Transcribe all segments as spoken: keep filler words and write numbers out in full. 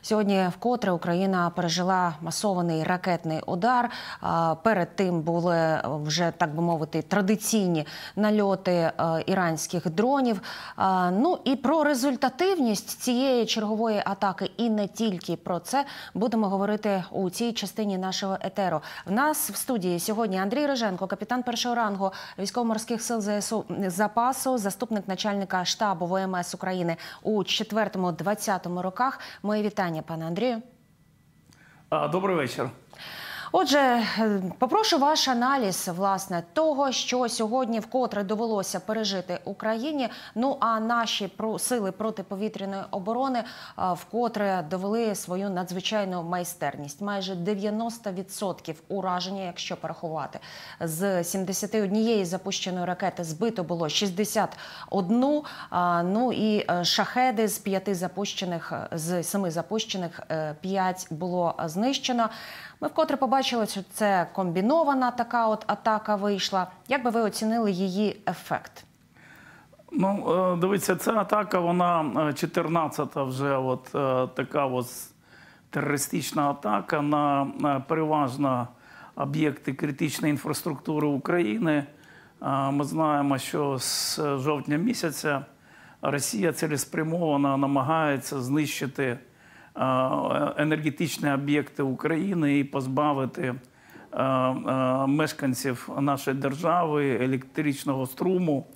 Сьогодні вкотре Україна пережила масований ракетний удар. Перед тим були вже, так би мовити, традиційні нальоти іранських дронів. Ну і про результативність цієї чергової атаки, і не тільки про це, будемо говорити у цій частині нашого етеру. В нас в студії сьогодні Андрій Риженко, капітан першого рангу військово-морських сил ЗСУ запасу, заступник начальника штабу ВМС України у четвертому-двадцятому роках. Мої вітання, пане Андрію. Добрий вечір. Отже, попрошу ваш аналіз, власне, того, що сьогодні вкотре довелося пережити Україні. Ну, а наші сили протиповітряної оборони вкотре довели свою надзвичайну майстерність. Майже дев'яносто відсотків ураження, якщо порахувати. З сімдесят однієї запущеної ракети збито було шістдесят одну. Ну і шахеди з п'яти запущених, з семи запущених, п'ять було знищено. Ми вкотре побачили, що це комбінована така от атака вийшла. Як би ви оцінили її ефект? Ну, дивіться, ця атака, вона чотирнадцята вже от така от терористична атака на, на переважно об'єкти критичної інфраструктури України. Ми знаємо, що з жовтня місяця Росія цілеспрямовано намагається знищити енергетичні об'єкти України і позбавити мешканців нашої держави електричного струму,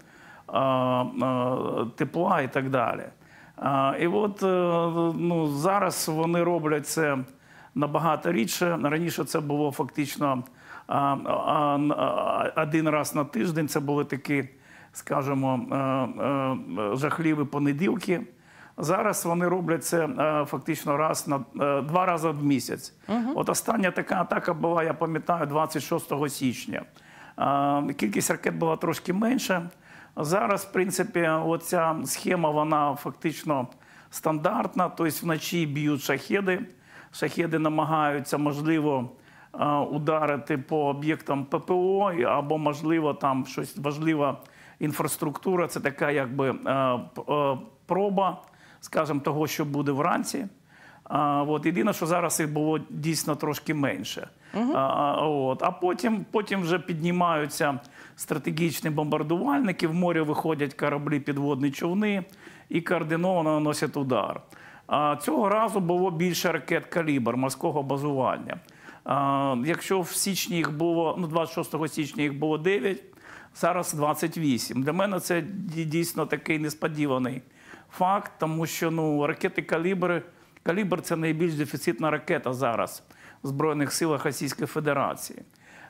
тепла і так далі. І от ну, зараз вони роблять це набагато рідше. Раніше це було фактично один раз на тиждень. Це були такі, скажімо, жахливі понеділки. Зараз вони роблять це е, фактично раз на е, два рази в місяць. Uh-huh. От остання така атака була, я пам'ятаю, двадцять шостого січня. Е, кількість ракет була трошки менша. Зараз, в принципі, оця схема, вона фактично стандартна. Тобто вночі б'ють шахеди. Шахеди намагаються, можливо, е, ударити по об'єктам ППО, або, можливо, там щось важлива інфраструктура. Це така, якби, е, е, проба, скажімо, того, що буде вранці. А, от, єдине, що зараз їх було дійсно трошки менше. Uh-huh. а, от, а потім, потім вже піднімаються стратегічні бомбардувальники, в море виходять кораблі, підводні човни і координовано наносять удар. А, цього разу було більше ракет «Калібр» морського базування. А, якщо в січні їх було, ну, двадцять шостого січня їх було дев'ять, зараз двадцять вісім. Для мене це дійсно такий несподіваний факт, тому що ну, ракети «Калібр», «Калібр» – це найбільш дефіцитна ракета зараз в Збройних силах Російської Федерації.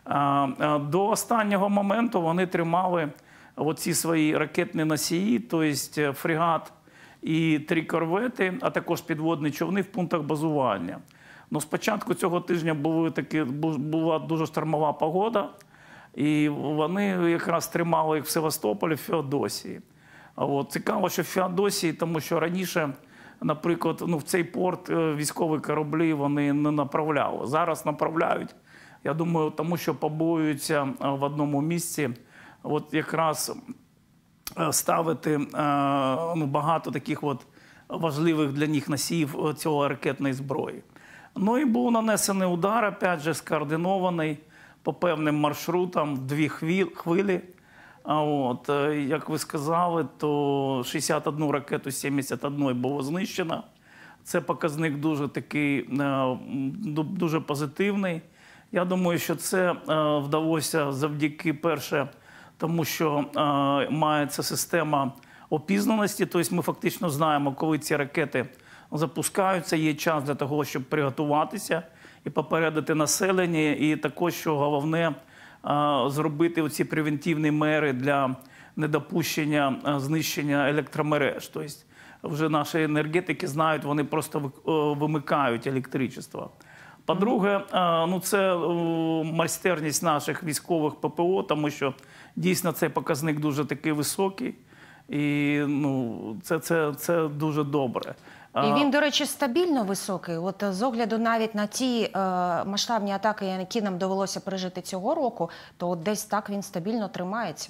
До останнього моменту вони тримали оці свої ракетні носії, тобто фрегат і три корвети, а також підводні човни в пунктах базування. Но спочатку цього тижня були такі, була дуже штормова погода, і вони якраз тримали їх в Севастополі, в Феодосії. От. Цікаво, що в Феодосії, тому що раніше, наприклад, ну, в цей порт військові кораблі вони не направляли. Зараз направляють, я думаю, тому що побоюються в одному місці от якраз ставити ну, багато таких от важливих для них носіїв цього ракетної зброї. Ну і був нанесений удар, опять же, скоординований по певним маршрутам, дві хвилі. А от, як ви сказали, то шістдесят одну ракету з сімдесят одної було знищено. Це показник дуже такий, дуже позитивний. Я думаю, що це вдалося завдяки, перше, тому що мається система опізнаності. Тобто ми фактично знаємо, коли ці ракети запускаються, є час для того, щоб приготуватися і попередити населення. І також, що головне, зробити оці превентивні мери для недопущення знищення електромереж. Тобто вже наші енергетики знають, вони просто вимикають електричество. По-друге, ну, це майстерність наших військових ППО, тому що дійсно цей показник дуже такий високий. І ну, це, це, це дуже добре. І він, до речі, стабільно високий. От з огляду навіть на ті е, масштабні атаки, які нам довелося пережити цього року, то от десь так він стабільно тримається.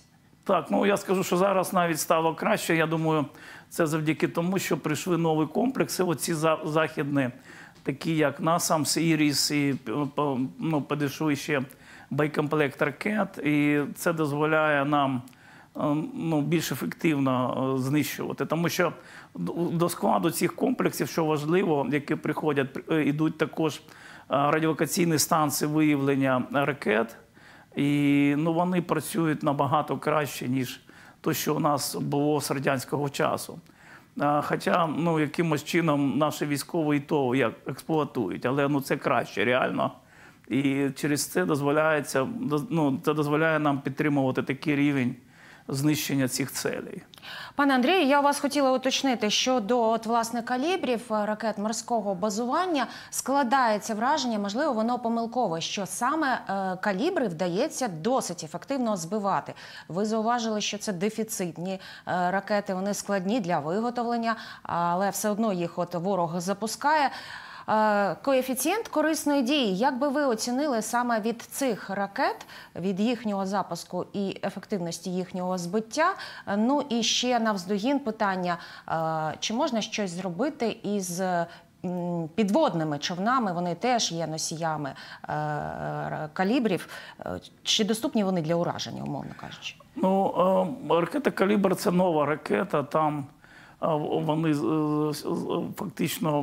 Так, ну я скажу, що зараз навіть стало краще. Я думаю, це завдяки тому, що прийшли нові комплекси, оці західні, такі як насамс, Іріс і ну, підійшли ще боєкомплект ракет. І це дозволяє нам ну, більш ефективно знищувати. Тому що до складу цих комплексів, що важливо, які приходять, йдуть також радіолокаційні станції виявлення ракет. І ну, вони працюють набагато краще, ніж те, що у нас було з радянського часу. Хоча ну, якимось чином наші військові і то як експлуатують, але ну, це краще реально. І через це дозволяється, ну, це дозволяє нам підтримувати такий рівень знищення цих целей. Пане Андрію, я у вас хотіла уточнити, що до от, власне, калібрів ракет морського базування складається враження, можливо, воно помилкове, що саме е, калібри вдається досить ефективно збивати. Ви зауважили, що це дефіцитні е, ракети, вони складні для виготовлення, але все одно їх от ворог запускає. Коефіцієнт корисної дії, як би ви оцінили саме від цих ракет, від їхнього запуску і ефективності їхнього збиття? Ну і ще навздогін питання, чи можна щось зробити із підводними човнами, вони теж є носіями калібрів, чи доступні вони для ураження, умовно кажучи? Ну, ракета «Калібр» – це нова ракета, там вони фактично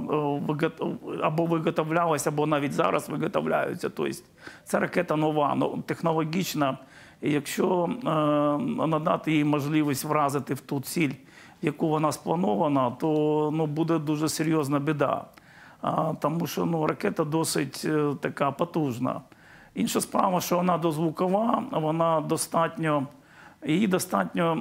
або виготовлялися, або навіть зараз виготовляються. Тобто ця ракета нова, технологічна. І якщо надати їй можливість вразити в ту ціль, яку вона спланована, то ну, буде дуже серйозна біда. Тому що ну, ракета досить така потужна. Інша справа, що вона дозвукова, вона достатньо Її достатньо,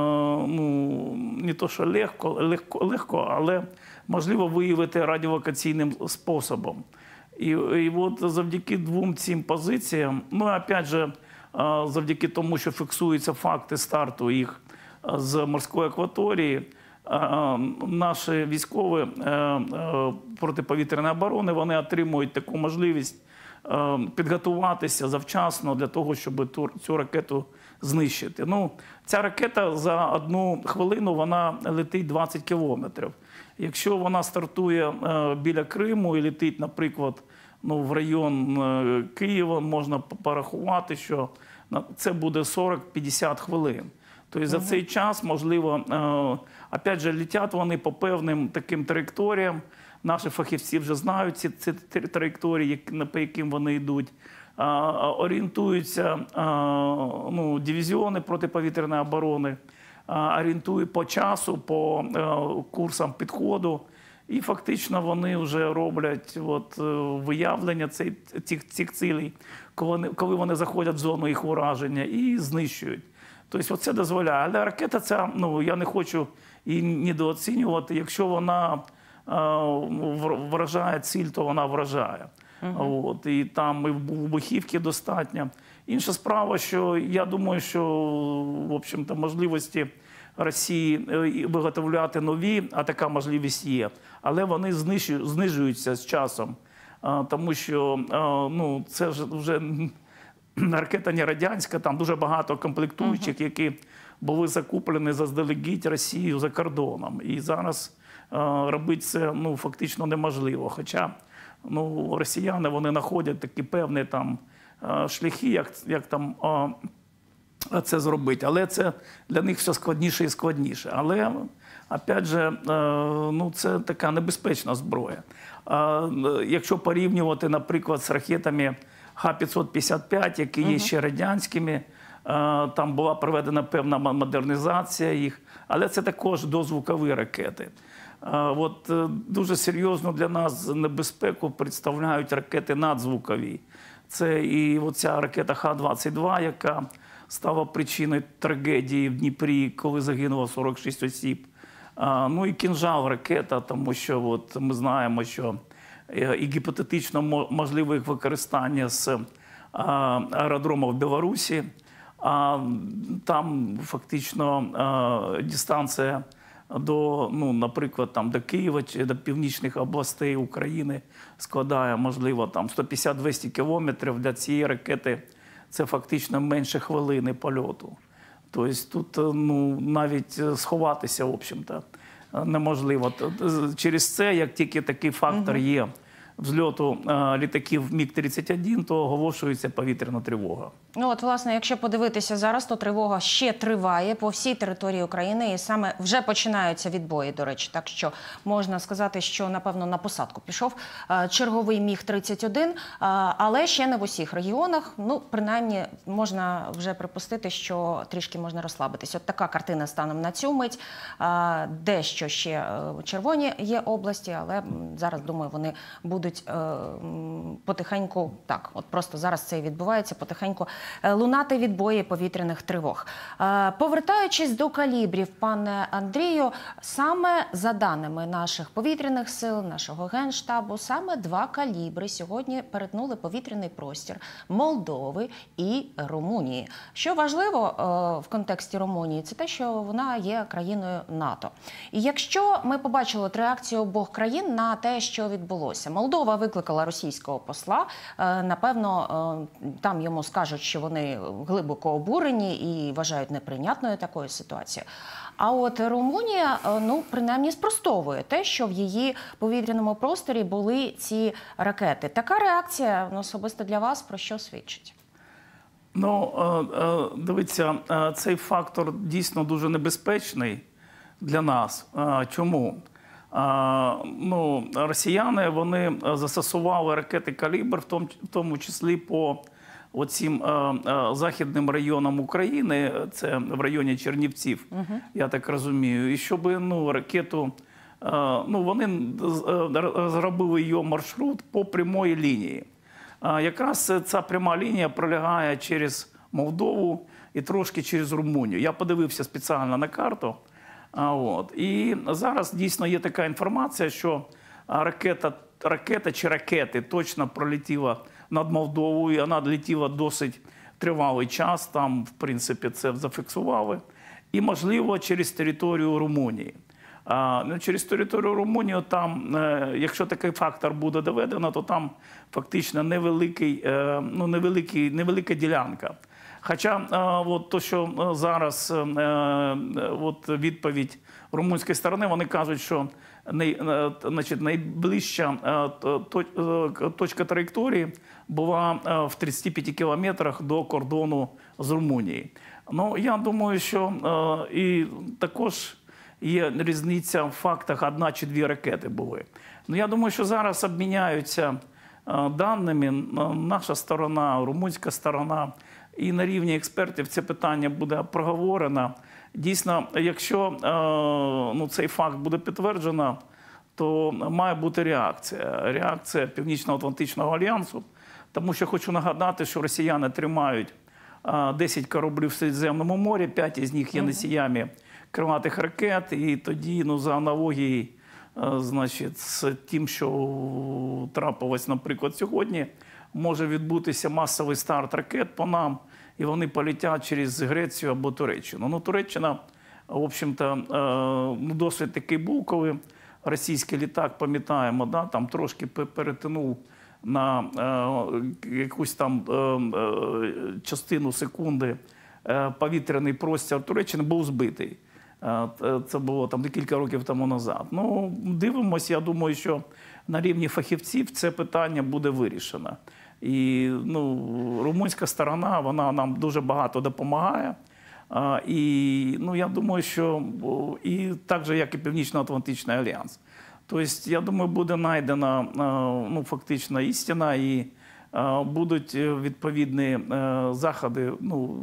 ну, не то що легко, легко, легко, але можливо виявити радіолокаційним способом. І, і от завдяки двом цим позиціям, ну, опять же, завдяки тому, що фіксуються факти старту їх з морської акваторії, наші військові протиповітряної оборони, вони отримують таку можливість підготуватися завчасно для того, щоб ту, цю ракету знищити. Ну, ця ракета за одну хвилину вона летить двадцять кілометрів. Якщо вона стартує е, біля Криму і летить, наприклад, ну, в район е, Києва, можна порахувати, що це буде сорок-п'ятдесят хвилин. Тобто за цей час, можливо, е, опять же, летять вони по певним таким траєкторіям. Наші фахівці вже знають ці, ці траєкторії, по яким вони йдуть. Орієнтуються ну, дивізіони протиповітряної оборони, орієнтують по часу, по курсам підходу. І фактично вони вже роблять от, виявлення цих, цих, цих цілей, коли, коли вони заходять в зону їх ураження і знищують. Тобто це дозволяє. Але ракета ця, ну, я не хочу її недооцінювати. Якщо вона вражає ціль, то вона вражає. Uh-huh. От, і там і вибухівки достатньо. Інша справа, що я думаю, що в общем-то, можливості Росії виготовляти нові, а така можливість є, але вони знижуються з часом, тому що ну, це вже ракета не радянська, там дуже багато комплектуючих, uh-huh. які були закуплені заздалегідь Росією за кордоном. І зараз робити це ну, фактично неможливо. Хоча ну, росіяни вони знаходять такі певні там шляхи, як, як там це зробити. Але це для них все складніше і складніше. Але, опять же, ну, це така небезпечна зброя. Якщо порівнювати, наприклад, з ракетами Х п'ятсот п'ятдесят п'ять, які є ще радянськими, там була проведена певна модернізація їх, але це також дозвукові ракети. От дуже серйозно для нас небезпеку представляють ракети надзвукові. Це і оця ракета Х двадцять два, яка стала причиною трагедії в Дніпрі, коли загинуло сорок шість осіб. Ну і «Кінжал» ракета, тому що от ми знаємо, що і гіпотетично можливе їх використання з аеродромів в Білорусі. А там фактично дистанція до, ну, наприклад, там, до Києва чи до північних областей України складає, можливо, там сто п'ятдесят - двісті кілометрів. Для цієї ракети це фактично менше хвилини польоту. Тобто тут ну, навіть сховатися, в общем-то, неможливо. Через це, як тільки такий фактор є взльоту літаків міг тридцять один, то оголошується повітряна тривога. Ну от, власне, якщо подивитися зараз, то тривога ще триває по всій території України і саме вже починаються відбої, до речі. Так що можна сказати, що, напевно, на посадку пішов черговий міг тридцять один, але ще не в усіх регіонах. Ну, принаймні, можна вже припустити, що трішки можна розслабитись. От така картина станом на цю мить. Дещо ще червоні є області, але зараз, думаю, вони будуть потихеньку, так, от просто зараз це і відбувається, потихеньку лунати відбої повітряних тривог. Повертаючись до калібрів, пане Андрію, саме за даними наших повітряних сил, нашого Генштабу, саме два калібри сьогодні перетнули повітряний простір Молдови і Румунії. Що важливо в контексті Румунії, це те, що вона є країною НАТО. І якщо ми побачили от реакцію обох країн на те, що відбулося. Молдова викликала російського посла, напевно, там йому скажуть, що вони глибоко обурені і вважають неприйнятною такою ситуацією. А от Румунія, ну, принаймні спростовує те, що в її повітряному просторі були ці ракети. Така реакція, ну, особисто для вас, про що свідчить? Ну, дивіться, цей фактор дійсно дуже небезпечний для нас. Чому? Ну, росіяни, вони застосували ракети «Калібр», в тому, в тому числі по оцім західним районам України, це в районі Чернівців, uh-huh. я так розумію, і щоб ну, ракету, ну, вони зробили її маршрут по прямої лінії. Якраз ця пряма лінія пролягає через Молдову і трошки через Румунію. Я подивився спеціально на карту. От. І зараз дійсно є така інформація, що ракета, ракета чи ракети точно пролетіла над Молдовою, вона летіла досить тривалий час, там, в принципі, це зафіксували. І, можливо, через територію Румунії. А, ну, через територію Румунії, там, е, якщо такий фактор буде доведено, то там фактично невеликий, е, ну, невеликий, невелика ділянка. Хоча е, от то, що зараз е, от відповідь румунської сторони, вони кажуть, що най, значить, найближча е, точка траєкторії була в тридцяти п'яти кілометрах до кордону з Румунією. Ну, я думаю, що е, і також є різниця в фактах, одна чи дві ракети були. Ну, я думаю, що зараз обміняються е, даними наша сторона, румунська сторона, і на рівні експертів це питання буде проговорено. Дійсно, якщо е, ну, цей факт буде підтверджено, то має бути реакція. Реакція Північно-Атлантичного альянсу. Тому що хочу нагадати, що росіяни тримають е, десять кораблів в Середземному морі, п'ять із них є носіями крилатих ракет. І тоді, ну, за аналогією, е, значить, з тим, що трапилось, наприклад, сьогодні, може відбутися масовий старт ракет по нам, і вони полетять через Грецію або Туреччину. Ну, Туреччина, в общем-то, ну, досить такий був, коли російський літак, пам'ятаємо, да, там трошки перетинув на е, якусь там е, частину секунди е, повітряний простір Туреччини, був збитий. Е, це було там декілька років тому назад. Ну, дивимося, я думаю, що на рівні фахівців це питання буде вирішено. І ну, румунська сторона, вона нам дуже багато допомагає. А, і ну, я думаю, що і так же, як і Північно-Атлантичний альянс. Тобто, я думаю, буде знайдена ну, фактично істина і а, будуть відповідні а, заходи, ну,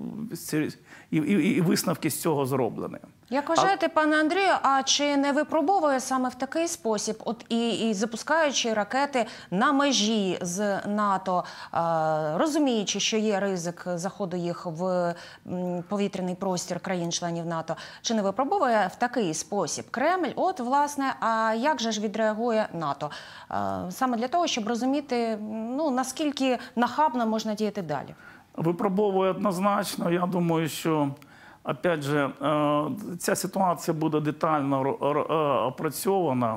і, і, і висновки з цього зроблені. Як вважаєте, пане Андрію, а чи не випробовує саме в такий спосіб, от і, і запускаючи ракети на межі з НАТО, е, розуміючи, що є ризик заходу їх в повітряний простір країн-членів НАТО, чи не випробовує в такий спосіб Кремль? От, власне, а як же ж відреагує НАТО? Е, саме для того, щоб розуміти, ну, наскільки нахабно можна діяти далі? Випробовує однозначно. Я думаю, що опять же, ця ситуація буде детально опрацьована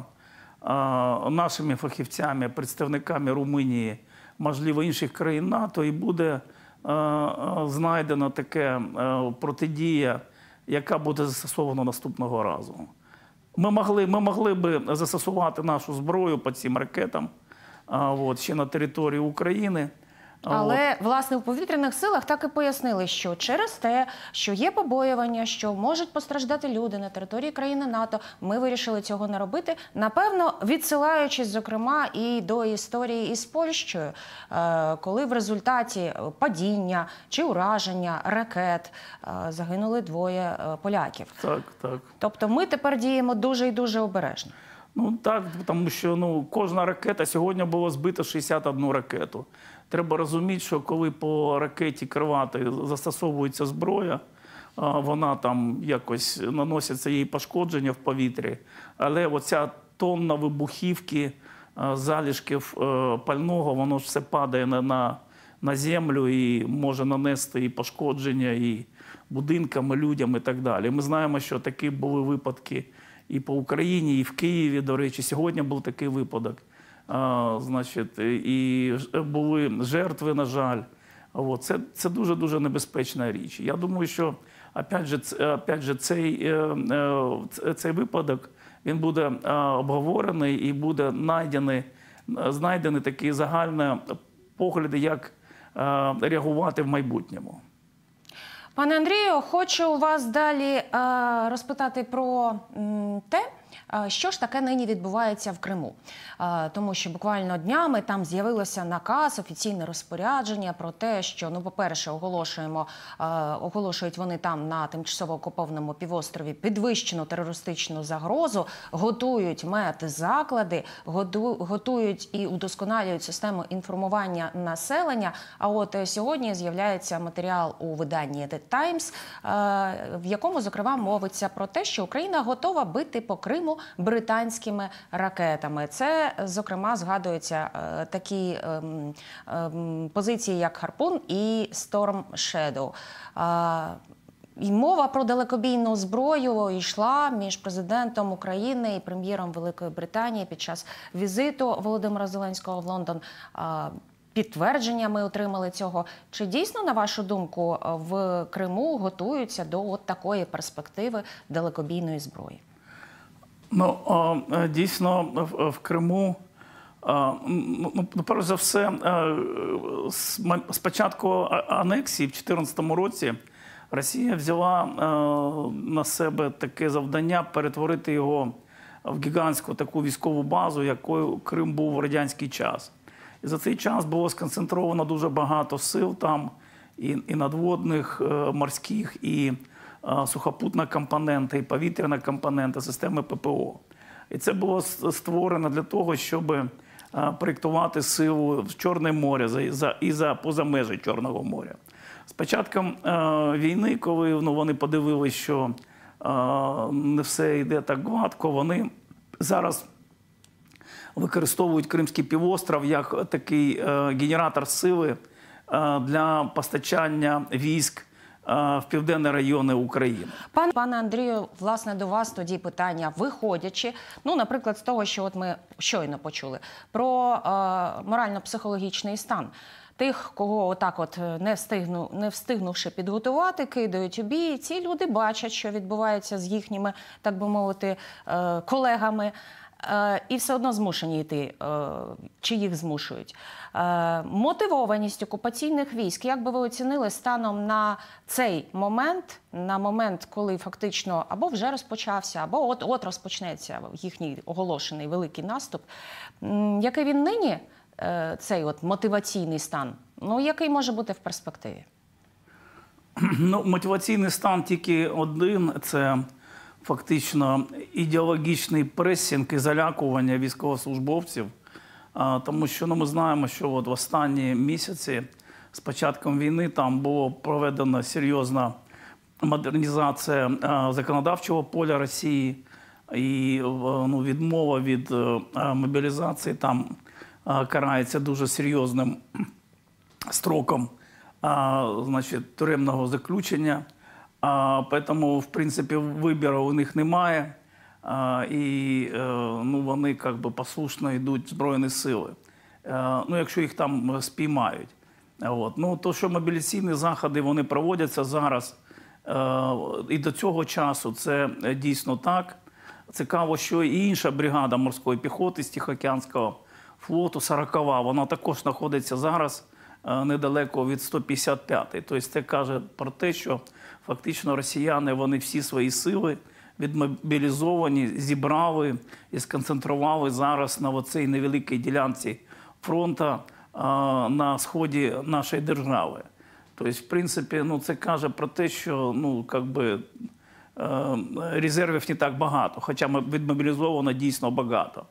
нашими фахівцями, представниками Румунії, можливо, інших країн НАТО, і буде знайдена така протидія, яка буде застосована наступного разу. Ми могли, ми могли би застосувати нашу зброю по цим ракетам от, ще на території України. Але, власне, у повітряних силах так і пояснили, що через те, що є побоювання, що можуть постраждати люди на території країни НАТО, ми вирішили цього не робити, напевно, відсилаючись, зокрема, і до історії із Польщею, коли в результаті падіння чи ураження ракет загинули двоє поляків. Так, так. Тобто ми тепер діємо дуже і дуже обережно. Ну так, тому що ну, кожна ракета, сьогодні було збито шістдесят одну ракету. Треба розуміти, що коли по ракеті «Крилатій» застосовується зброя, вона там якось наноситься їй пошкодження в повітрі, але оця тонна вибухівки, залишків пального, воно ж все падає на, на, на землю і може нанести і пошкодження і будинкам, і людям і так далі. Ми знаємо, що такі були випадки і по Україні, і в Києві, до речі, сьогодні був такий випадок. А, значить, і були жертви, на жаль. От. Це, це дуже-дуже небезпечна річ. Я думаю, що опять же, опять же, цей, цей випадок він буде обговорений і буде знайдений, знайдені такі загальні погляди, як реагувати в майбутньому. Пане Андрію, хочу у вас далі розпитати про те, що ж таке нині відбувається в Криму. Тому що буквально днями там з'явилося наказ, офіційне розпорядження про те, що, ну, по-перше, оголошуємо, оголошують вони там на тимчасово окупованому півострові підвищену терористичну загрозу, готують медзаклади, готують і удосконалюють систему інформування населення. А от сьогодні з'являється матеріал у виданні The Times, в якому, зокрема, мовиться про те, що Україна готова бити по Криму британськими ракетами. Це, зокрема, згадуються е, такі е, е, позиції, як «Харпун» і «Storm Shadow». Е, І мова про далекобійну зброю йшла між президентом України і прем'єром Великої Британії під час візиту Володимира Зеленського в Лондон. Е, Підтвердження ми отримали цього. Чи дійсно, на вашу думку, в Криму готуються до от такої перспективи далекобійної зброї? Ну, дійсно, в Криму, ну, перш за все, з початку анексії в дві тисячі чотирнадцятому році Росія взяла на себе таке завдання перетворити його в гігантську таку військову базу, якою Крим був в радянський час. І за цей час було сконцентровано дуже багато сил там, і, і надводних, морських, і сухопутна компонента, і повітряна компонента, системи ППО. І це було створено для того, щоб проєктувати силу в Чорне море і за поза межі Чорного моря. З початком війни, коли ну, вони подивилися, що не все йде так гладко, вони зараз використовують Кримський півостров як такий генератор сили для постачання військ в південні райони України. Пане, пане Андрію, власне, до вас тоді питання, виходячи, ну, наприклад, з того, що от ми щойно почули, про е, морально-психологічний стан тих, кого отак от не, встигну, не встигнувши підготувати, кидають у бій. Ці люди бачать, що відбувається з їхніми, так би мовити, е, колегами. І все одно змушені йти, чи їх змушують. Мотивованість окупаційних військ, як би ви оцінили станом на цей момент, на момент, коли фактично або вже розпочався, або от-от розпочнеться їхній оголошений великий наступ, який він нині, цей от мотиваційний стан, ну, який може бути в перспективі? Ну, мотиваційний стан тільки один – це фактично ідеологічний пресінг і залякування військовослужбовців, тому що ну, ми знаємо, що от в останні місяці з початком війни там було проведена серйозна модернізація законодавчого поля Росії і ну, відмова від мобілізації там карається дуже серйозним строком значить, тюремного заключення. Тому, в принципі, вибору у них немає, і ну, вони как би, послушно йдуть в Збройні сили, ну, якщо їх там спіймають. От. Ну, то, що мобілізаційні заходи вони проводяться зараз е, і до цього часу, це дійсно так. Цікаво, що і інша бригада морської піхоти з Тихоокеанського флоту, сорокова, вона також знаходиться зараз е, недалеко від сто п'ятдесят п'ятої. Тобто це каже про те, що фактично росіяни, вони всі свої сили відмобілізовані, зібрали і сконцентрували зараз на оцій невеликій ділянці фронту на сході нашої держави. Тобто, в принципі, ну, це каже про те, що ну, как би, резервів не так багато, хоча відмобілізовано дійсно багато.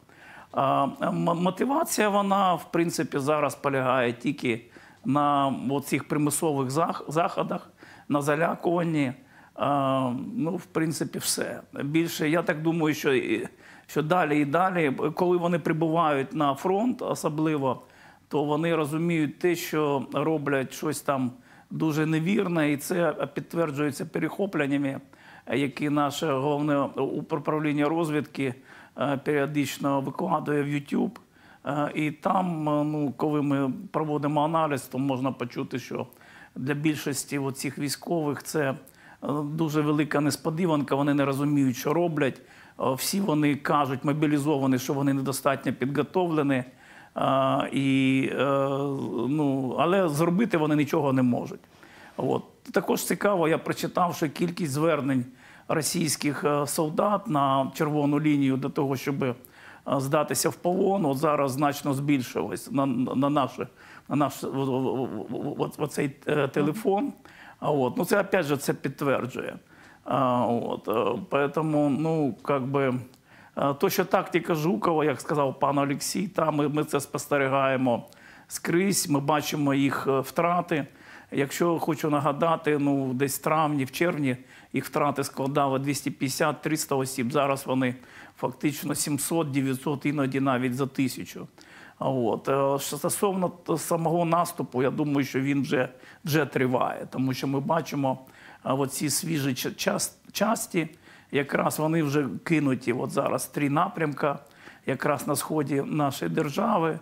Мотивація, вона, в принципі, зараз полягає тільки на цих примусових заходах, на залякуванні. Ну, в принципі, все. Більше, я так думаю, що, що далі і далі, коли вони прибувають на фронт особливо, то вони розуміють те, що роблять щось там дуже невірне, і це підтверджується перехопленнями, які наше головне управління розвідки періодично викладує в YouTube. І там, ну, коли ми проводимо аналіз, то можна почути, що для більшості цих військових це дуже велика несподіванка, вони не розуміють, що роблять. Всі вони кажуть, мобілізовані, що вони недостатньо підготовлені. А, і, е, ну, але зробити вони нічого не можуть. От. Також цікаво, я прочитав, що кількість звернень російських солдат на червону лінію до того, щоб здатися в полон, от зараз значно збільшилось на, на, наше, на наш оцей телефон. А, от. Ну, це, опять же, це підтверджує. А, от. Поэтому, ну, как би... То, що тактика Жукова, як сказав пан Олексій, там ми, ми це спостерігаємо скрізь, ми бачимо їх втрати. Якщо хочу нагадати, ну, десь в травні, в червні їх втрати складали двісті п'ятдесят - триста осіб. Зараз вони фактично сімсот - дев'ятсот, іноді навіть за тисячу. От. Стосовно самого наступу, я думаю, що він вже, вже триває, тому що ми бачимо оці свіжі часті, якраз вони вже кинуті от зараз три напрямка, якраз на сході нашої держави.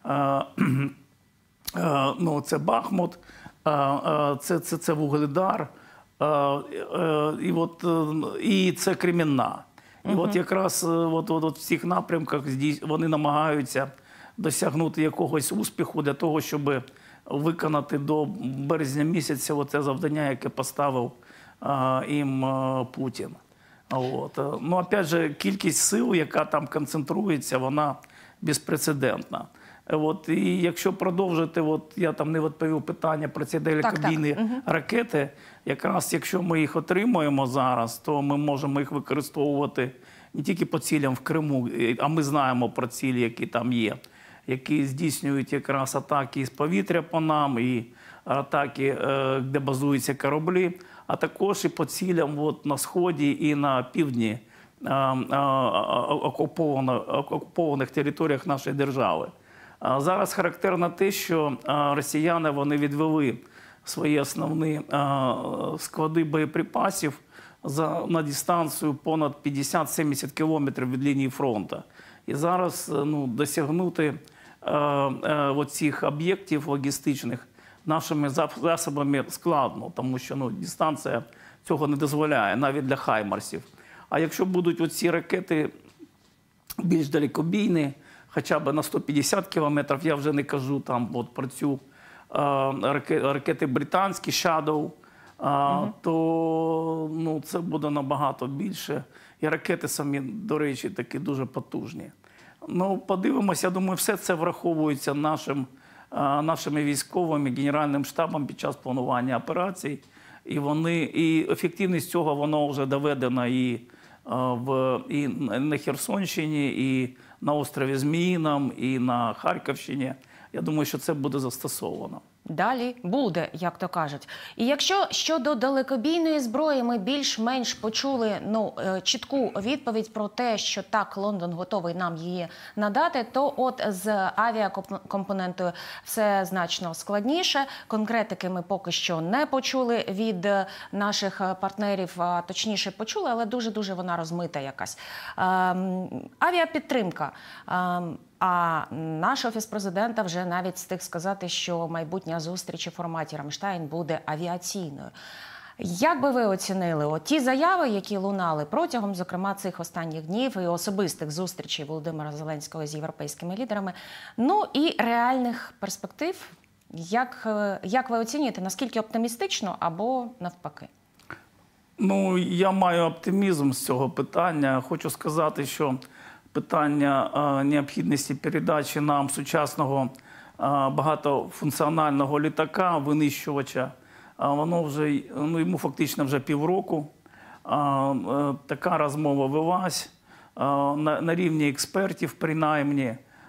Ну, це Бахмут, це, це, це Вугледар, і, от, і це Кремінна. І uh-huh. от якраз от, от, от в цих напрямках вони намагаються досягнути якогось успіху для того, щоб виконати до березня місяця оце завдання, яке поставив їм Путін. От. Ну, опять же, кількість сил, яка там концентрується, вона безпрецедентна. От. І якщо продовжити, от, я там не відповів питання про ці далекобійні угу. ракети, якраз якщо ми їх отримуємо зараз, то ми можемо їх використовувати не тільки по цілям в Криму, а ми знаємо про цілі, які там є, які здійснюють якраз атаки з повітря по нам, і атаки, де базуються кораблі, а також і по цілям от, на Сході і на півдні окупованих територіях нашої держави. Зараз характерно те, що росіяни вони відвели свої основні склади боєприпасів за, на дистанцію понад п'ятдесят - сімдесят кілометрів від лінії фронту. І зараз ну, досягнути цих об'єктів логістичних нашими засобами складно, тому що ну, дистанція цього не дозволяє, навіть для хаймарсів. А якщо будуть оці ракети більш далекобійні, хоча б на сто п'ятдесят кілометрів, я вже не кажу там от, про цю ракети, ракети британські Shadow, угу. то ну, це буде набагато більше. І ракети самі, до речі, такі дуже потужні. Ну, подивимося, я думаю, все це враховується нашим, нашими військовими, Генеральним штабом під час планування операцій. І, вони, і ефективність цього воно вже доведена і, в, і на Херсонщині, і на острові Зміїному, і на Харківщині. Я думаю, що це буде застосовано. Далі буде, як то кажуть. І якщо щодо далекобійної зброї ми більш-менш почули ну, чітку відповідь про те, що так, Лондон готовий нам її надати, то от з авіакомпонентою все значно складніше. Конкретики ми поки що не почули від наших партнерів, а точніше почули, але дуже-дуже вона розмита якась. Ем, авіапідтримка. Ем, А наш Офіс президента вже навіть встиг сказати, що майбутнє майбутня зустріч у форматі «Рамштайн» буде авіаційною. Як би ви оцінили от ті заяви, які лунали протягом, зокрема, цих останніх днів і особистих зустрічей Володимира Зеленського з європейськими лідерами, ну і реальних перспектив? Як, як ви оцінюєте, наскільки оптимістично або навпаки? Ну, я маю оптимізм з цього питання. Хочу сказати, що питання е, необхідності передачі нам сучасного е, багатофункціонального літака, винищувача, е, воно вже, ну, йому фактично вже півроку. Е, е, така розмова велась е, на, на рівні експертів, принаймні,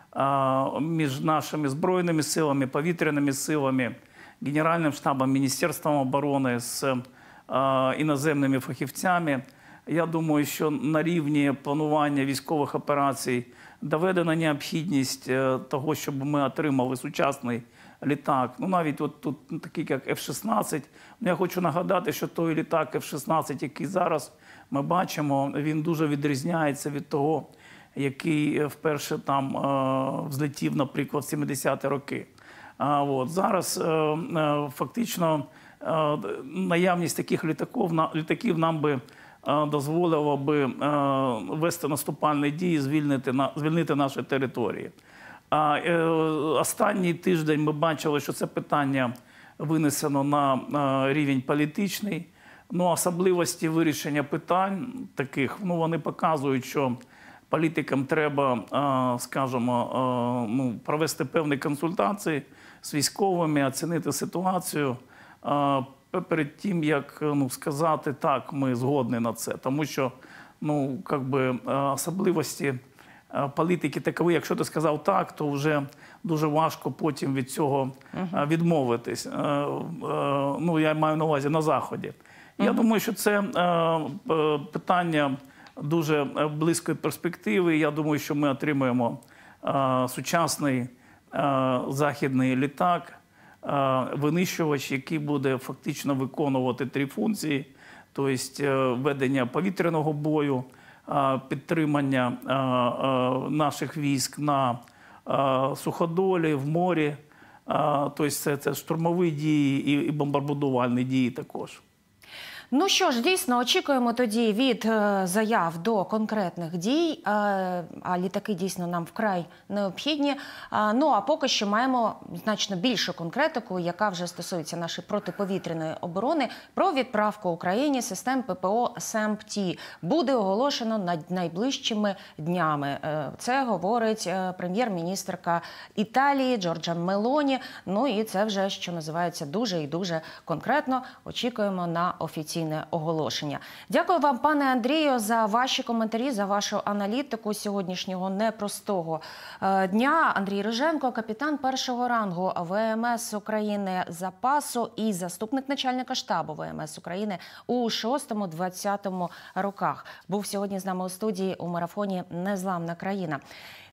е, між нашими Збройними силами, повітряними силами, Генеральним штабом, Міністерством оборони, з е, іноземними фахівцями. Я думаю, що на рівні планування військових операцій доведена необхідність того, щоб ми отримали сучасний літак. Ну, навіть от тут такий, як еф шістнадцять. Я хочу нагадати, що той літак еф шістнадцять, який зараз ми бачимо, він дуже відрізняється від того, який вперше там взлетів, наприклад, в сімдесяті роки. А от зараз фактично наявність таких літаків, літаків нам би дозволило би вести наступальні дії, звільнити, звільнити наші території. А останній тиждень ми бачили, що це питання винесено на рівень політичний. Ну, особливості вирішення питань таких, ну, вони показують, що політикам треба, скажімо, ну, провести певні консультації з військовими, оцінити ситуацію перед тим, як, ну, сказати, так, ми згодні на це. Тому що, ну, как би, особливості політики такові, якщо ти сказав так, то вже дуже важко потім від цього uh-huh. відмовитись. Ну, я маю на увазі на Заході. Uh-huh. Я думаю, що це питання дуже близької перспективи. Я думаю, що ми отримаємо сучасний західний літак, винищувач, який буде фактично виконувати три функції, тобто ведення повітряного бою, підтримання наших військ на суходолі, в морі, тобто це, це штурмові дії і бомбардувальні дії також. Ну що ж, дійсно, очікуємо тоді від е, заяв до конкретних дій, е, а літаки дійсно нам вкрай необхідні. Е, ну а поки що маємо значно більшу конкретику, яка вже стосується нашої протиповітряної оборони, про відправку Україні систем ППО СЕМ-Т буде оголошено над найближчими днями. Е, це говорить е, прем'єр-міністерка Італії Джорджа Мелоні. Ну і це вже, що називається, дуже і дуже конкретно. Очікуємо на офіційну оголошення. Дякую вам, пане Андрію, за ваші коментарі, за вашу аналітику сьогоднішнього непростого дня. Андрій Риженко, капітан першого рангу ВМС України запасу і заступник начальника штабу ВМС України у шостому-двадцятому роках. Був сьогодні з нами у студії у марафоні «Незламна країна».